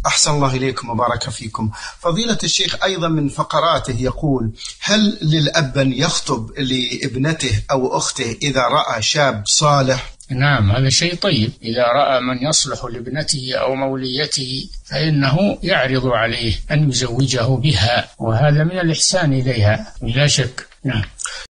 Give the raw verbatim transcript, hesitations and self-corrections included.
أحسن الله إليكم وبارك فيكم. فضيلة الشيخ أيضا من فقراته يقول: هل للأب أن يخطب لابنته أو أخته إذا رأى شاب صالح؟ نعم، هذا شيء طيب. إذا رأى من يصلح لابنته أو موليته فإنه يعرض عليه أن يزوجه بها، وهذا من الإحسان إليها بلا شك. نعم.